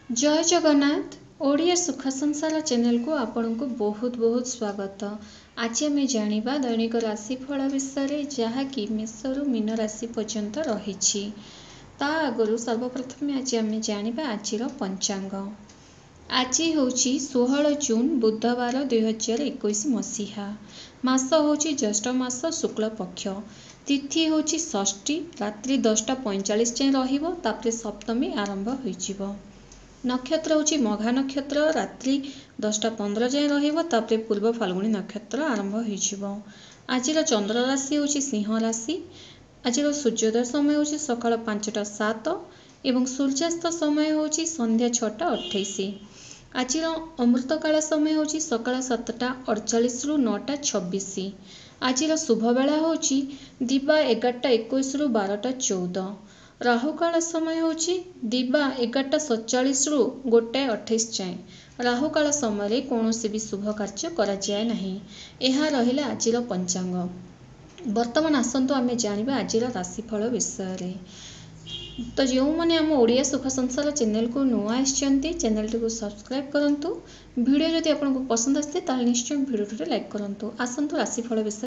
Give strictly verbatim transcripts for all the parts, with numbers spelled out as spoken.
जय जगन्नाथ ओडिया सुख संसार चैनल को आपण को बहुत बहुत स्वागत। आज आम जानिबा दैनिक राशिफल विषय जहाँकि मेषरु मीन राशि पर्यंत रही। ता आगु सर्वप्रथम आज आम जानिबा आजिर पंचांग। आज होची षोहल जून बुधवार दुई हजार इक्कीस मसीहा। मास होची ज्येष्ठ मास शुक्ल पक्ष। तिथि होची षष्ठी रात्रि दसटा पैंचाश जाए रहिबो तापरे सप्तमी आरंभ होइजिबो। नक्षत्र होची मघा नक्षत्र रात्रि दसटा पंद्रह जाए रहिबो तापरे पूर्व फाल्गुनी नक्षत्र आरंभ होइजिबो। आजिर चंद्र राशि होची सिंह राशि। आजिर सूर्योदय समय होची सकाळ पांचटा सात एवं सूर्यास्त समय होची संध्या छटा अट्ठाईस। आजिर अमृतकाल समय होची सकाळ सातटा अड़चाश रु नौटा छब्बीस। आजिर शुभ बेला होची दिबा एगारटा इक्कीस रु बारटा चौदह। राहुकाल समय होची दिबा एगारटा सतचाश रु गोटाए अठाईस जाए। राहुकाल समय कौनसी भी शुभ कार्य करा जाए नहीं। यह रहिला आजिर पंचांग। वर्तमान आसंतु आमे जानिबा आजिर राशिफल विषय। तो जो मैंने आम ओडिया सुख संसार चैनल को नुआ आसछन्ती चैनल को सब्सक्राइब करंतु। वीडियो जदि आपको पसंद आसते ताल निश्चय वीडियो लाइक करंतु। आसंतु राशिफल विषय।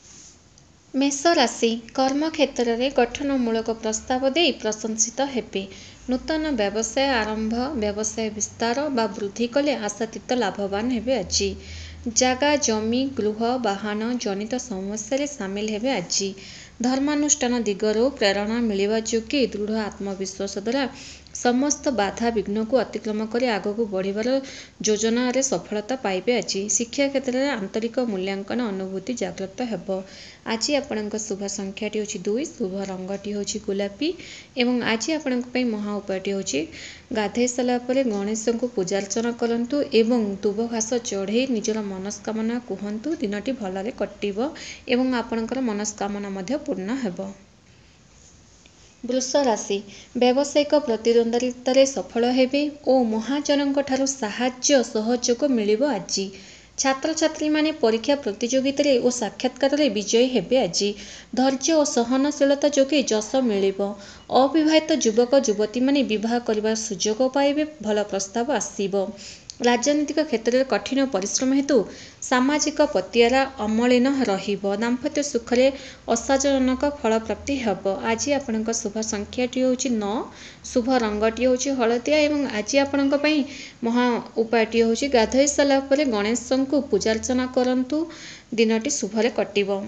मेष राशि कर्म क्षेत्र में गठनमूलक प्रस्ताव दे प्रशंसित हेबे। नूतन व्यवसाय आरंभ व्यवसाय विस्तार बा वृद्धि कले आशातीत लाभवान हेबे। आज जागा जमी गृह वाहन जनित समस्या सामिल हेबे। आज धर्मानुष्ठान दिगरो प्रेरणा मिलवा जोगे दृढ़ आत्मविश्वास द्वारा समस्त बाधा विघ्न को अतिक्रम कर आग को बढ़िबार योजना रे सफलता पाइबे। आज शिक्षा क्षेत्र में आंतरिक मूल्यांकन अनुभूति जागृत हेबो। आज आपणक शुभ संख्याटी होची दुई शुभ रंगटी होची गुलापी एवं आज आपणक पई महा उपायटी होची गाधे साला परे गणेश को पूजार्चना करंतु एवं दुब घास चढ़े निजर मनस्कामना कहतु। दिनटी भलरे कटिबो एवं आपणकर मनस्कामना मध्य पूर्ण हेबो। वृष राशि व्यावसायिक प्रतिद्वंद्विता सफल हेबे और महाजनक ठारू साहाय्य सहयोग मिलिबो। आज छात्र छात्री माने परीक्षा प्रतियोगिता और साक्षात्कार रे विजयी हेबे। आज धैर्य और सहनशीलता जोगे जश मिलिबो। अविवाहित युवक युवती माने विवाह करबार सुयोग पाइबे। भल प्रस्ताव आसीबो। राजनीतिक क्षेत्र में कठिन परिश्रम हेतु सामाजिक पतियारा अमलिन रहिबो। दाम्पत्य सुख में असाधारणक फल प्राप्ति हेबो। आज आपणक शुभ संख्याटी होची नौ शुभ रंगटी होची हलदिया एवं आज आपणक पई महा उपायटी होची गाधोई साला परे गणेश को पूजार्चना करंतु। दिनटी शुभरे कटिबो।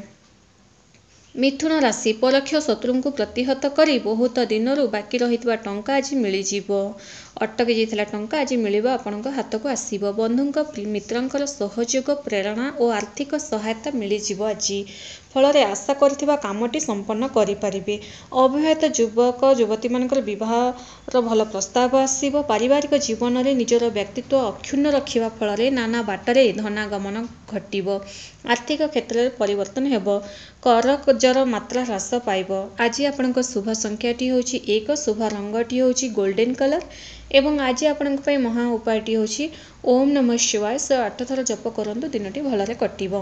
मिथुन राशि परोक्ष शत्रु को प्रतिहत करी बहुत दिनरू बाकी रहितबा टंका आज मिलिजिबो। अटकी जाइथिला टंका आज मिलिबो आपणक हाथ को आसीबो। बंधुक मित्रंकर सहयोग प्रेरणा और आर्थिक सहायता मिलिजिबो। आज फल आशा करथिबा कामटी संपन्न करि परिबे। अविवाहित युवक युवती मानकर विवाहर भल प्रस्ताव आसीबो। पारिवारिक जीवन में निजर व्यक्तित्व अक्षुण्ण रखिबा फल नाना बाटरे धनागमन घटिबो। आर्थिक क्षेत्र में परिवर्तन हेबो। करजर मात्रा ह्रास पाइबो। आज आपणक शुभ संख्याटी होची एक शुभ रंगटी होची गोल्डन कलर एवं आज आपणक पई महा उपायटी होची ओम नमः शिवाय सौ आठ थर जप करंतु। दिनटी भलरे कटिबो।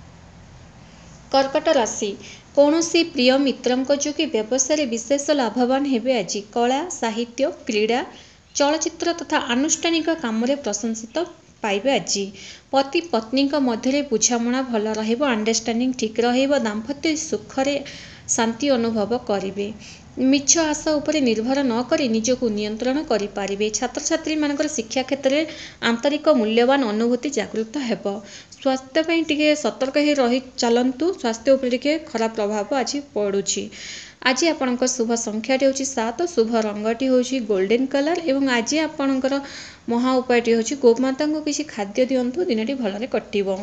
कर्कट राशि कौनसी प्रिय मित्रंक जोगे व्यवसाय विशेष लाभवान हेबे। आज कला साहित्य क्रीड़ा चलचित्र तथा आनुष्ठानिक काम प्रशंसित पाइबे। आज पति पत्नी मध्य बुझामणा भल रहिबो। अंडरस्टैंडिंग ठीक रहिबो। दाम्पत्य सुखरे शांति अनुभव करिवे। मिछ आशा उपरे निर्भर न करी निजको नियंत्रण करि पारिबे। छात्र छात्री मानकर शिक्षा क्षेत्र में आंतरिक मूल्यवान अनुभूति जागृत हेबो। स्वास्थ्य पई टिके सतर्क ही रही चलंतु। स्वास्थ्य उपरे टिके खराब प्रभाव आज पड़ुछि। आज आपणक शुभ संख्याटी होची सात शुभ रंगटी होची गोल्डन कलर एवं आज आपणकर महा उपायटी होची गोमाता को किसी खाद्य दियंतु। दिनटी भलरे कटिबो।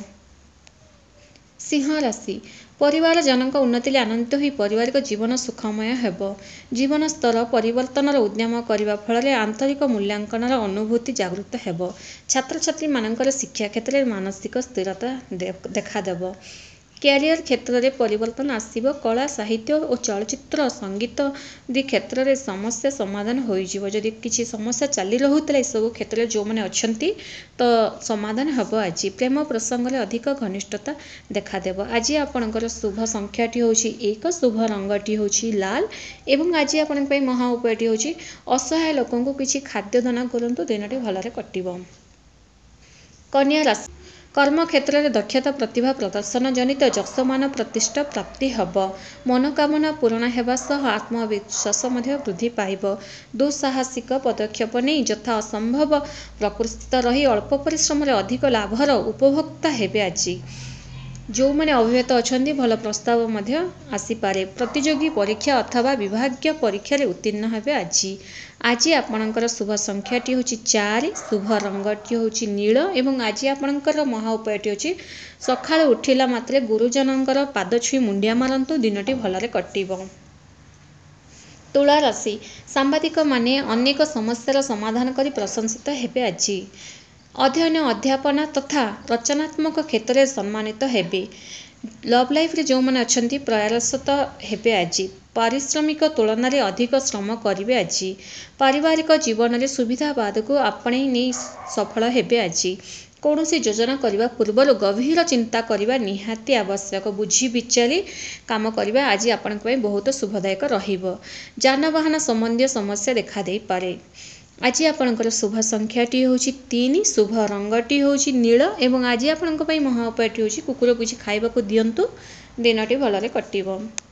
सिंह राशि परिवार जनक उन्नति आनंदित होई पारिवारिक जीवन सुखमय हेबो। जीवन स्तर परिवर्तन उद्यम करने फल आंतरिक मूल्यांकन अनुभूति जागृत हेबो। छात्र छात्री मानकर शिक्षा क्षेत्र में मानसिक स्थिरता देखादेव। କ୍ୟାରିୟର କ୍ଷେତ୍ରରେ ପରିବର୍ତ୍ତନ ଆସିବ। କଳା ସାହିତ୍ୟ ଓ ଚଳଚ୍ଚିତ୍ର ସଙ୍ଗୀତ ଆଦି କ୍ଷେତ୍ରରେ ସମସ୍ୟା ସମାଧାନ ହୋଇଯିବ। ଯଦି କିଛି ସମସ୍ୟା ଚାଲି ରହୁଥିଲା ଏସବୁ କ୍ଷେତ୍ରରେ ଯେଉଁମାନେ ଅଛନ୍ତି ତ ସମାଧାନ ହେବ ଆଜି। ପ୍ରେମ ପ୍ରସଙ୍ଗରେ ଅଧିକ ଘନିଷ୍ଠତା ଦେଖାଦେବ। ଆଜି ଆପଣଙ୍କର ଶୁଭ ସଂଖ୍ୟାଟି ହେଉଛି ଏକ, ଶୁଭ ରଙ୍ଗଟି ହେଉଛି ଲାଲ ଏବଂ ଆଜି ଆପଣଙ୍କ ପାଇଁ ମହା ଉପାୟଟି ହେଉଛି ଅସହାୟ ଲୋକଙ୍କୁ କିଛି ଖାଦ୍ୟ ଦାନ କରନ୍ତୁ, ଦିନଟି ଭଲରେ କଟିବ। କନ୍ୟା ରାଶି, କର୍ମକ୍ଷେତ୍ରରେ ଦକ୍ଷତା ପ୍ରତିଭା ପ୍ରଦର୍ଶନ ଜନିତ ଯଶମାନ ପ୍ରତିଷ୍ଠା ପ୍ରାପ୍ତି ହେବ। ମନୋକାମନା ପୂରଣ ହେବା ସହ ଆତ୍ମବିଶ୍ୱାସ ମଧ୍ୟ ବୃଦ୍ଧି ପାଇବ। ଦୁଃସାହସିକ ପଦକ୍ଷେପ ନେଇ ଯଥା ଅସମ୍ଭବ ପ୍ରକୃତିସ୍ଥ ରହି ଅଳ୍ପ ପରିଶ୍ରମରେ ଅଧିକ ଲାଭର ଉପଭୋକ୍ତା ହେବେ ଆଜି। ଯେଉଁମାନେ ଅବିବାହିତ ଅଛନ୍ତି ଭଲ ପ୍ରସ୍ତାବ ମଧ୍ୟ ଆସିପାରେ। ପ୍ରତିଯୋଗୀ ପରୀକ୍ଷା ଅଥବା ବିଭାଗୀୟ ପରୀକ୍ଷାରେ ଉତ୍ତୀର୍ଣ୍ଣ ହେବେ ଆଜି। ଆଜି ଆପଣଙ୍କର ଶୁଭ ସଂଖ୍ୟାଟି ହେଉଛି ଚାରି, ଶୁଭ ରଙ୍ଗଟି ହେଉଛି ନୀଳ ଏବଂ ଆଜି ଆପଣଙ୍କର ମହା ଉପାୟଟି ହେଉଛି ସକାଳୁ ଉଠିଲା ମାତ୍ରେ ଗୁରୁଜନଙ୍କର ପାଦ ଛୁଇଁ ମୁଣ୍ଡିଆ ମାରନ୍ତୁ, ଦିନଟି ଭଲରେ କଟିବ। ତୁଳା ରାଶି, ସାମ୍ବାଦିକମାନେ ଅନେକ ସମସ୍ୟାର ସମାଧାନ କରି ପ୍ରଶଂସିତ ହେବେ ଆଜି। ଅଧ୍ୟୟନ ଅଧ୍ୟାପନା ତଥା ରଚନାତ୍ମକ କ୍ଷେତ୍ରରେ ସମ୍ମାନିତ ହେବେ। ଲଭ୍ ଲାଇଫରେ ଯେଉଁମାନେ ଅଛନ୍ତି ପ୍ରୟାସରତ ହେବେ ଆଜି। ପାରିଶ୍ରମିକ ତୁଳନାରେ ଅଧିକ ଶ୍ରମ କରିବେ ଆଜି। ପାରିବାରିକ ଜୀବନରେ ସୁବିଧାବାଦକୁ ଆପଣେଇ ନେଇ ସଫଳ ହେବେ ଆଜି। କୌଣସି ଯୋଜନା କରିବା ପୂର୍ବରୁ ଗଭୀର ଚିନ୍ତା କରିବା ନିହାତି ଆବଶ୍ୟକ। ବୁଝି ବିଚାରି କାମ କରିବା ଆଜି ଆପଣଙ୍କ ପାଇଁ ବହୁତ ଶୁଭଦାୟକ ରହିବ। ଯାନବାହନ ସମ୍ବନ୍ଧୀୟ ସମସ୍ୟା ଦେଖାଦେଇପାରେ। ଆଜି ଆପଣଙ୍କର ଶୁଭ ସଂଖ୍ୟାଟି ହେଉଛି ତିନି, ଶୁଭ ରଙ୍ଗଟି ହେଉଛି ନୀଳ ଏବଂ ଆଜି ଆପଣଙ୍କ ପାଇଁ ମହା ଉପାୟଟି ହେଉଛି କୁକୁରକୁ କିଛି ଖାଇବାକୁ ଦିଅନ୍ତୁ, ଦିନଟି ଭଲରେ କଟିବ।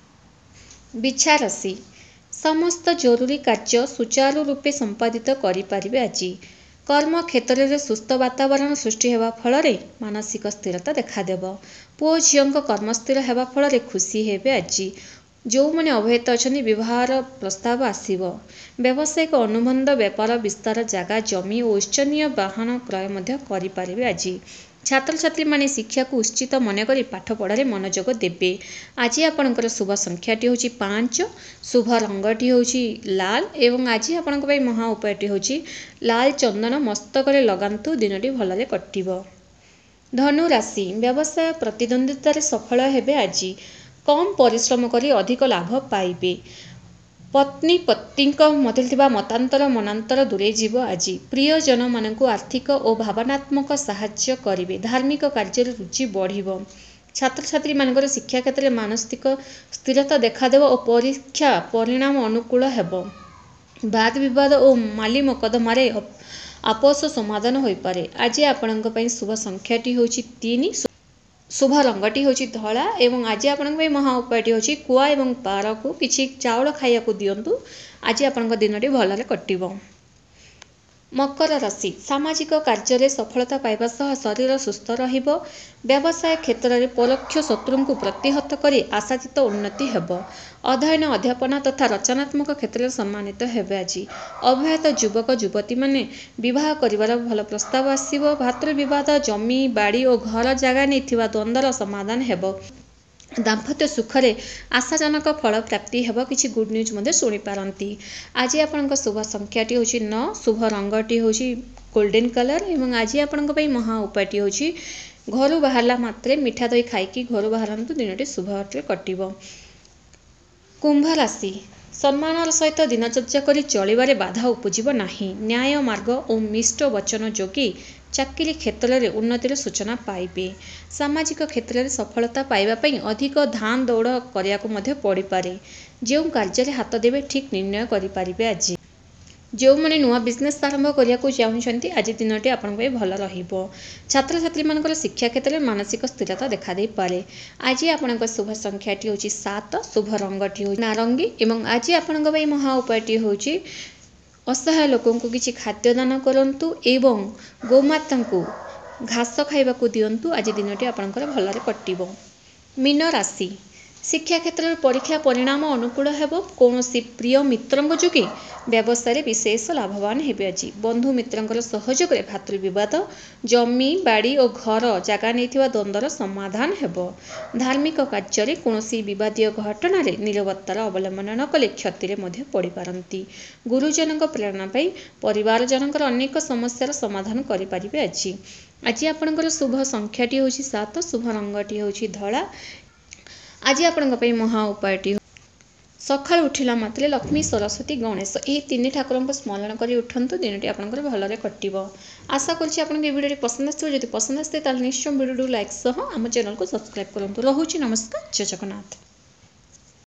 ବିଛା ରାଶି, ସମସ୍ତ ଜରୁରୀ କାର୍ଯ୍ୟ ସୁଚାରୁ ରୂପେ ସମ୍ପାଦିତ କରିପାରିବେ ଆଜି। କର୍ମକ୍ଷେତ୍ରରେ ସୁସ୍ଥ ବାତାବରଣ ସୃଷ୍ଟି ହେବା ଫଳରେ ମାନସିକ ସ୍ଥିରତା ଦେଖାଦେବ। ପୁଅ ଝିଅଙ୍କ କର୍ମ ସ୍ଥିର ହେବା ଫଳରେ ଖୁସି ହେବେ ଆଜି। ଯେଉଁମାନେ ଅବିବାହିତ ଅଛନ୍ତି ବିବାହର ପ୍ରସ୍ତାବ ଆସିବ। ବ୍ୟବସାୟିକ ଅନୁବନ୍ଧ, ବେପାର ବିସ୍ତାର, ଜାଗା ଜମି ଓ ଇଚ୍ଛନୀୟ ବାହନ କ୍ରୟ ମଧ୍ୟ କରିପାରିବେ ଆଜି। ଛାତ୍ରଛାତ୍ରୀମାନେ ଶିକ୍ଷାକୁ ଉଚିତ ମନେକରି ପାଠପଢ଼ାରେ ମନୋଯୋଗ ଦେବେ। ଆଜି ଆପଣଙ୍କର ଶୁଭ ସଂଖ୍ୟାଟି ହେଉଛି ପାଞ୍ଚ, ଶୁଭ ରଙ୍ଗଟି ହେଉଛି ଲାଲ ଏବଂ ଆଜି ଆପଣଙ୍କ ପାଇଁ ମହା ଉପାୟଟି ହେଉଛି ଲାଲ ଚନ୍ଦନ ମସ୍ତକରେ ଲଗାନ୍ତୁ, ଦିନଟି ଭଲରେ କଟିବ। ଧନୁ ରାଶି, ବ୍ୟବସାୟ ପ୍ରତିଦ୍ୱନ୍ଦ୍ୱିତାରେ ସଫଳ ହେବେ ଆଜି। କମ୍ ପରିଶ୍ରମ କରି ଅଧିକ ଲାଭ ପାଇବେ। ପତ୍ନୀ ପତିଙ୍କ ମଧ୍ୟରେ ଥିବା ମତାନ୍ତର ମନାନ୍ତର ଦୂରେଇଯିବ ଆଜି। ପ୍ରିୟଜନମାନଙ୍କୁ ଆର୍ଥିକ ଓ ଭାବନାତ୍ମକ ସାହାଯ୍ୟ କରିବେ। ଧାର୍ମିକ କାର୍ଯ୍ୟରେ ରୁଚି ବଢ଼ିବ। ଛାତ୍ରଛାତ୍ରୀମାନଙ୍କର ଶିକ୍ଷା କ୍ଷେତ୍ରରେ ମାନସିକ ସ୍ଥିରତା ଦେଖାଦେବ ଓ ପରୀକ୍ଷା ପରିଣାମ ଅନୁକୂଳ ହେବ। ବାଦ ବିବାଦ ଓ ମାଲି ମକଦ୍ଦମାରେ ଆପୋଷ ସମାଧାନ ହୋଇପାରେ। ଆଜି ଆପଣଙ୍କ ପାଇଁ ଶୁଭ ସଂଖ୍ୟାଟି ହେଉଛି ତିନି, ଶୁଭ ରଙ୍ଗଟି ହେଉଛି ଧଳା ଏବଂ ଆଜି ଆପଣଙ୍କ ପାଇଁ ମହା ଉପାୟଟି ହେଉଛି କୁଆ ଏବଂ ପାରକୁ କିଛି ଚାଉଳ ଖାଇବାକୁ ଦିଅନ୍ତୁ, ଆଜି ଆପଣଙ୍କ ଦିନଟି ଭଲରେ କଟିବ। ମକର ରାଶି, ସାମାଜିକ କାର୍ଯ୍ୟରେ ସଫଳତା ପାଇବା ସହ ଶରୀର ସୁସ୍ଥ ରହିବ। ବ୍ୟବସାୟ କ୍ଷେତ୍ରରେ ପରୋକ୍ଷ ଶତ୍ରୁଙ୍କୁ ପ୍ରତିହତ କରି ଆଶାତୀତ ଉନ୍ନତି ହେବ। ଅଧ୍ୟୟନ ଅଧ୍ୟାପନା ତଥା ରଚନାତ୍ମକ କ୍ଷେତ୍ରରେ ସମ୍ମାନିତ ହେବେ ଆଜି। ଅବିବାହିତ ଯୁବକ ଯୁବତୀମାନେ ବିବାହ କରିବାର ଭଲ ପ୍ରସ୍ତାବ ଆସିବ। ଭାତୃବିବାଦ, ଜମି ବାଡ଼ି ଓ ଘର ଜାଗା ନେଇ ଥିବା ଦ୍ୱନ୍ଦ୍ୱର ସମାଧାନ ହେବ। ଦାମ୍ପତ୍ୟ ସୁଖରେ ଆଶାଜନକ ଫଳ ପ୍ରାପ୍ତି ହେବ। କିଛି ଗୁଡ୍ ନ୍ୟୁଜ୍ ମଧ୍ୟ ଶୁଣିପାରନ୍ତି। ଆଜି ଆପଣଙ୍କ ଶୁଭ ସଂଖ୍ୟାଟି ହେଉଛି ନଅ, ଶୁଭ ରଙ୍ଗଟି ହେଉଛି ଗୋଲ୍ଡେନ୍ କଲର୍ ଏବଂ ଆଜି ଆପଣଙ୍କ ପାଇଁ ମହା ଉପାୟଟି ହେଉଛି ଘରୁ ବାହାରିଲା ମାତ୍ରେ ମିଠା ଦହି ଖାଇକି ଘରୁ ବାହାରନ୍ତୁ, ଦିନଟି ଶୁଭରେ କଟିବ। କୁମ୍ଭ ରାଶି, ସମ୍ମାନର ସହିତ ଦିନଚର୍ଯ୍ୟା କରି ଚଳିବାରେ ବାଧା ଉପୁଜିବ ନାହିଁ। ନ୍ୟାୟ ମାର୍ଗ ଓ ମିଷ୍ଟ ବଚନ ଯୋଗୀ ଚାକିରି କ୍ଷେତ୍ରରେ ଉନ୍ନତିର ସୂଚନା ପାଇବେ। ସାମାଜିକ କ୍ଷେତ୍ରରେ ସଫଳତା ପାଇବା ପାଇଁ ଅଧିକ ଧାଁ ଦୌଡ଼ କରିବାକୁ ମଧ୍ୟ ପଡ଼ିପାରେ। ଯେଉଁ କାର୍ଯ୍ୟରେ ହାତ ଦେବେ ଠିକ୍ ନିର୍ଣ୍ଣୟ କରିପାରିବେ ଆଜି। ଯେଉଁମାନେ ନୂଆ ବିଜନେସ୍ ଆରମ୍ଭ କରିବାକୁ ଚାହୁଁଛନ୍ତି ଆଜି ଦିନଟି ଆପଣଙ୍କ ପାଇଁ ଭଲ ରହିବ। ଛାତ୍ରଛାତ୍ରୀମାନଙ୍କର ଶିକ୍ଷା କ୍ଷେତ୍ରରେ ମାନସିକ ସ୍ଥିରତା ଦେଖାଦେଇପାରେ। ଆଜି ଆପଣଙ୍କ ଶୁଭ ସଂଖ୍ୟାଟି ହେଉଛି ସାତ, ଶୁଭ ରଙ୍ଗଟି ହେଉଛି ନାରଙ୍ଗୀ ଏବଂ ଆଜି ଆପଣଙ୍କ ପାଇଁ ମହା ଉପାୟଟି ହେଉଛି ଅସହାୟ ଲୋକଙ୍କୁ କିଛି ଖାଦ୍ୟ ଦାନ କରନ୍ତୁ ଏବଂ ଗୋମାତାଙ୍କୁ ଘାସ ଖାଇବାକୁ ଦିଅନ୍ତୁ, ଆଜି ଦିନଟି ଆପଣଙ୍କର ଭଲରେ କଟିବ। ମୀନ ରାଶି, शिक्षा क्षेत्र में परीक्षा परिणाम अनुकूल हेब कौन प्रिय मित्र जोगे व्यवसाय विशेष लाभवान हेबे आज बंधु मित्र सहयोग भातृविवाद जमी बाड़ी और घर जगह नहीं द्वंद्वर समाधान हेब धार्मिक कार्य कौन विवादीय घटन नीरवतार अवलंबन न कले क्षति पड़ पारती गुरुजन प्रेरणा पाई परिवार जनकर अनेक समस्यार समाधान करें आज आज आपणकर शुभ संख्याटी हूँ सात शुभ रंगटी हूँ धला आज आपण महा उपायटी सका उठिला मात्रे लक्ष्मी सरस्वती गणेश यही तीन ठाकुर स्मरण कर उठंतु दिनटी आपंकर भलरे कटिब आशा करुँच भिडियो पसंद आसो जब पसंद आसते निश्चय भिडियो लाइक सह आम चैनल को सब्सक्राइब करूँ रोचे नमस्कार जय जगन्नाथ।